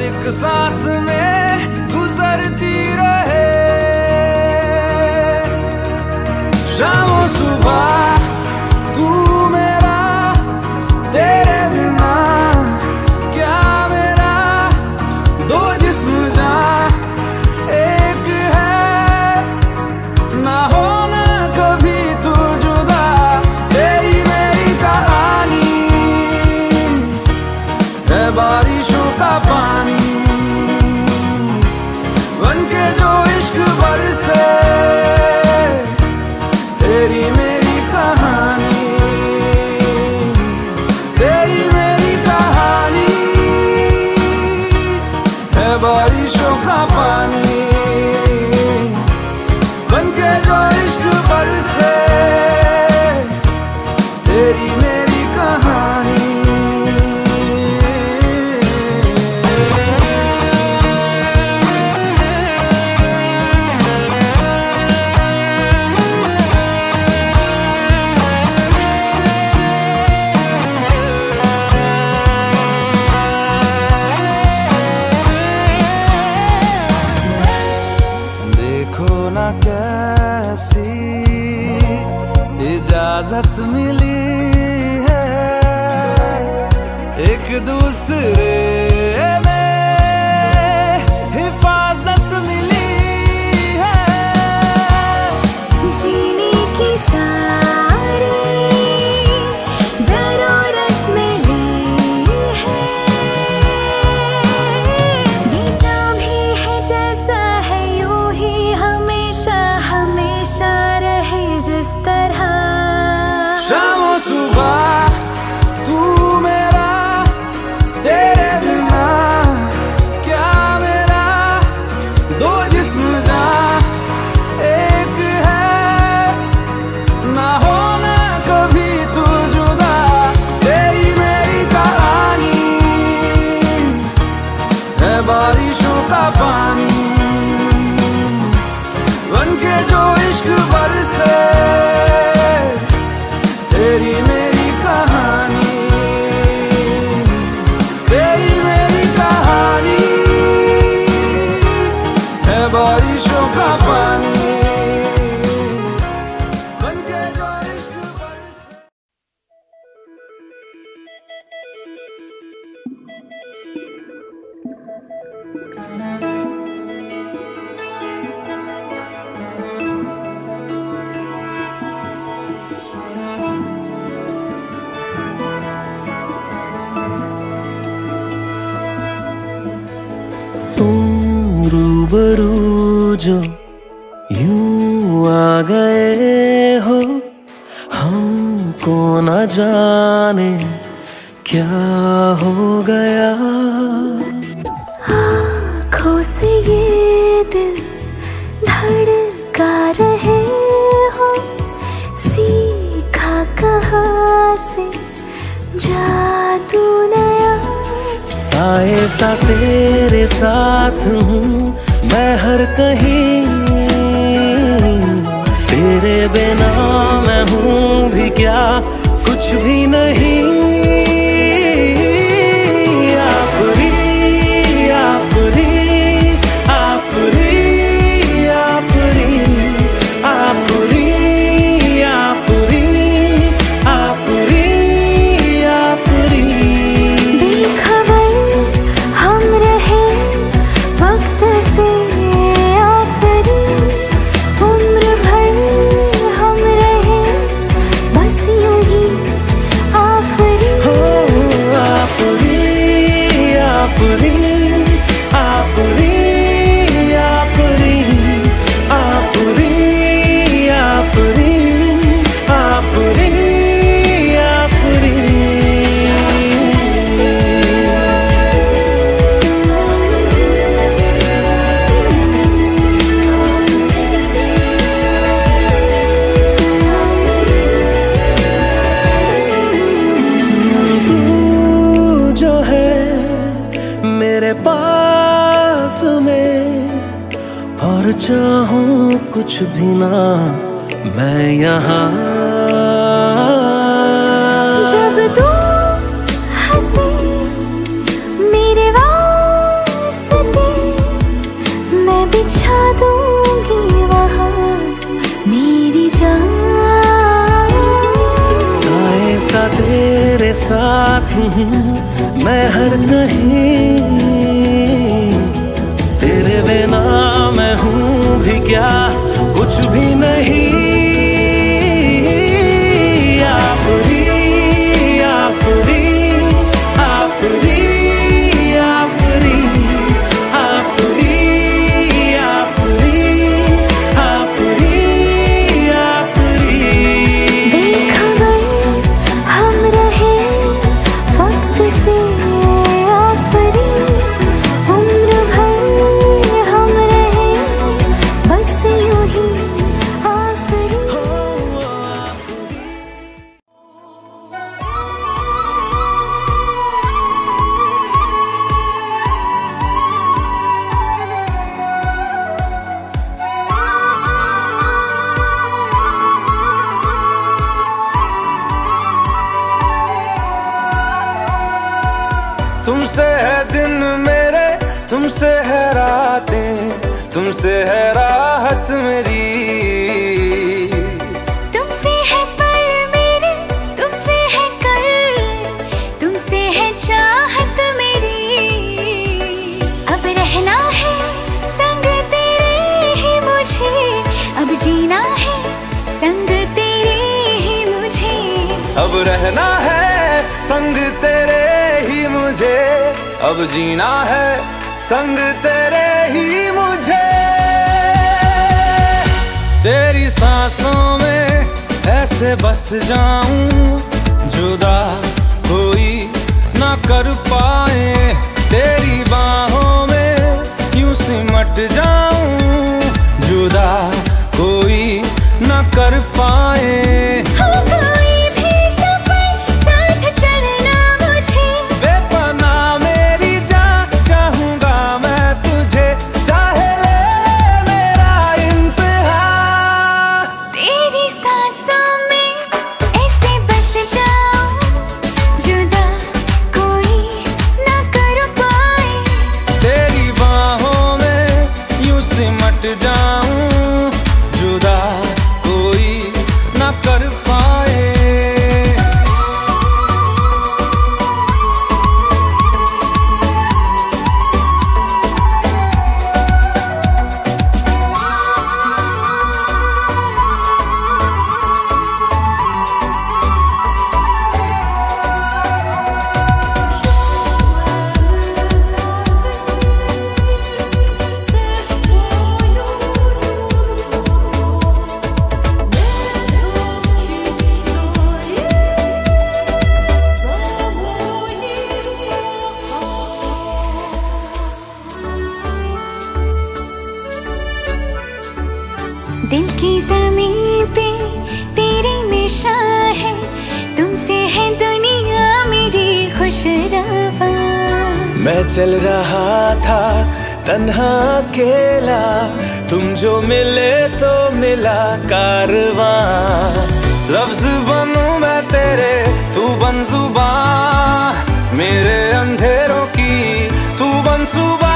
एक सांस में गुजरती रहे। शामों सुबह तू मेरा, तेरे बिना क्या मेरा, दो जिस्म जहां एक है, ना होना कभी तू जुदा। तेरी मेरी कहानी है बारिशों का पानी, बनके जो इश्क बरसे। तेरी मेरी कहानी, तेरी मेरी कहानी है बारिशों का पानी, बनके जो इश्क बरसे। तेरी मेरी कहानी। ना कैसी इजाजत मिली है एक दूसरे में, हिफाजत मिली है। जीने की सारी जरूरत मिली है, ये जो भी है जैसा है यूं ही हमेशा हमेशा रहे जिस तरह। शामों सुबह तू मेरा, तेरे बिना क्या मेरा, दो जिस्म जहां एक है, ना होना कभी तू जुदा। तेरी मेरी कहानी है बारिशों का पानी, बनके जो इश्क बरसे। तेरी मेरी कहानी, तेरी मेरी कहानी है बारिशों का पानी, बनके जो इश्क बरसे। तुम रूबरू जो यूं आ गए हो, हमको न जाने क्या हो गया। आँखों से ये दिल धड़का रहे हो, सीखा कहाँ से जादू नया। साए सा तेरे साथ हूँ मैं हर कहीं, तेरे बिना मैं हूँ भी क्या, कुछ भी नहीं। आफरी आफरी आफरी आफरी आफरी आफरी आफरी आफरी। बेखबर हम रहे वक्त से आफरी, उम्र भर हम रहे बस यूं ही आफरी। हो आफरी आफरी आफरी आफरी आफरी आफरी आफरी आफरी। तू जो है मेरे पास में, और चाहूं कुछ भी ना मैं यहाँ। जब तू हंसे मेरे वाले साथ हूँ मैं हर कहीं, तेरे बिना मैं हूँ भी क्या, कुछ भी नहीं। आफरी आफरी आफरी आफरी आफरी आफरी आफरी आफरी। बेखबर हम रहे वक्त से आफरी, उम्र भर हम रहे बस यूं ही आफरी। तुमसे है दिन मेरे, तुमसे है रातें, तुमसे है राहत मेरी। तुमसे है पल मेरे, तुमसे है कल, तुमसे है चाहत मेरी। अब रहना है संग तेरे ही मुझे, अब जीना है संग तेरे ही मुझे। अब रहना है संग तेरे ही मुझे, अब जीना है संग तेरे ही मुझे। तेरी सांसों में ऐसे बस जाऊं, जुदा कोई ना कर पाए। तेरी बाहों में यूं सिमट जाऊं, जुदा कोई ना कर पाए। जाऊं जुदा कोई ना कर पाए। दिल की ज़मीं पे तेरी निशान है, तुमसे है दुनिया मेरी खुशरवा। मैं चल रहा था तन्हा अकेला, तुम जो मिले तो मिला कारवां। लफ्ज बनूं मैं तेरे, तू बन जुबां, मेरे अंधेरों की तू बन सुबह।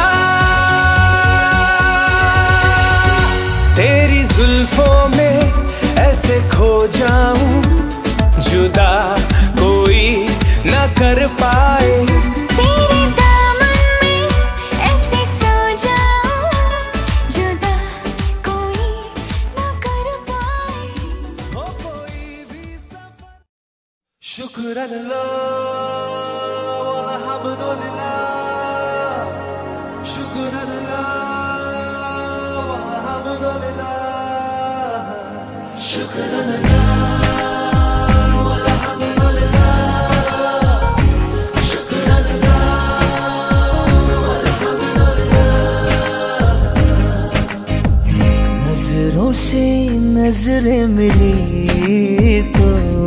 तेरी जुल्फों में ऐसे खो जाऊं, जुदा कोई न कर पाए। तेरे दामन में ऐसे सो जाऊं, जुदा कोई न कर पाए। हो कोई भी सफर। शुक्रअल्लाह वल्हम्दुलिल्लाह, शुक्रअल्लाह वल्हम्दुलिल्लाह, शुक्रअल्लाह वल्हम्दुलिल्लाह, शुक्रअल्लाह वल्हम्दुलिल्लाह। नजरों से नजरें मिली तो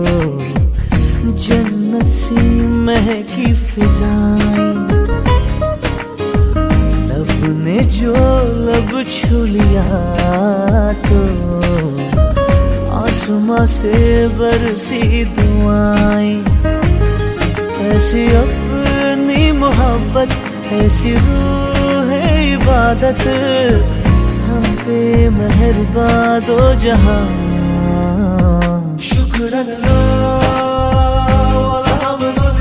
जन्नत सी महकी फिजाएं, लब ने जो लब छू लिया तो आसमां से बरसी दुआएं। ऐसी अपनी मोहब्बत, ऐसी रूह इबादत, हम पे मेहरबान दो जहां। शुक्रअल्लाह वल्हम्दुलिल्लाह।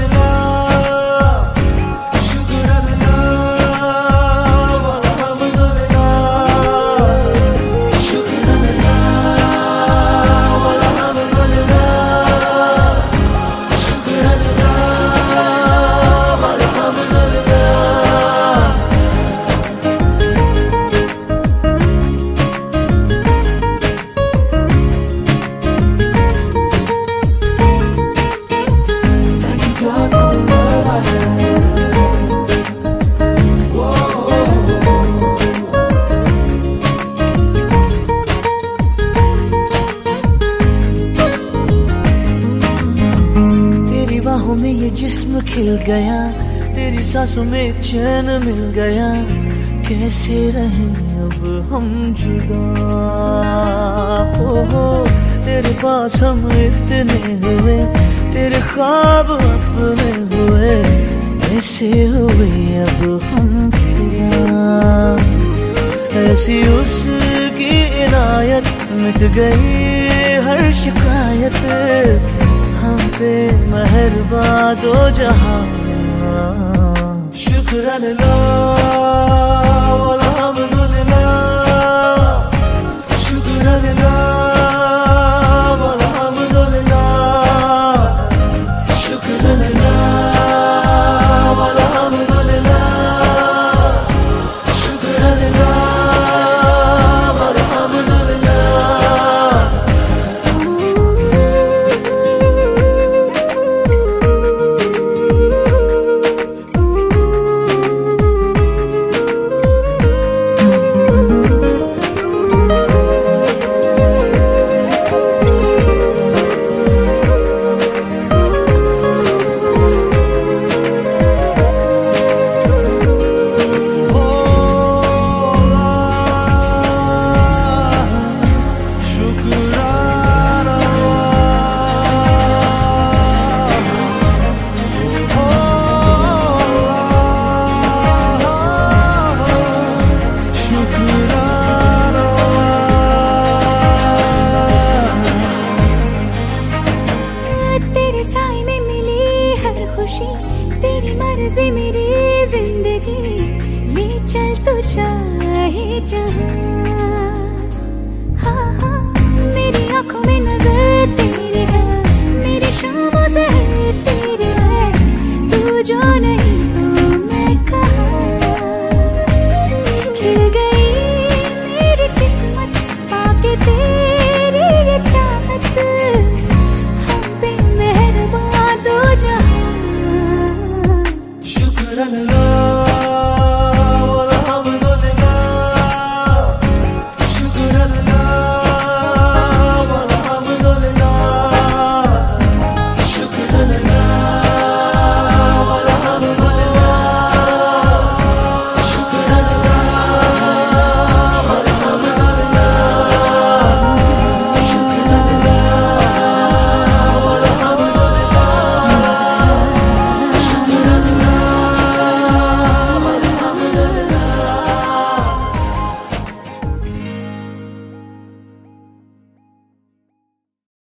पलकों में ये जिस्म खिल गया, तेरी सांसों में चैन मिल गया। कैसे रहें अब हम जुदा, हो तेरे पास हम इतने हुए, तेरे ख्वाब अपने हुए, ऐसे हुए अब हम फिदा। ऐसी उसकी इनायत, मिट गई हर शिकायत, हम पे मेहरबा दो जहां। शुक्राना अल्हम्दुलिल्लाह, शुक्राना अल्हम्दुलिल्लाह, शुक्राना अल्हम्दुलिल्लाह, शुक्राना तेरी मर्जी मेरी जिंदगी, ले चल तू चाहे जहां।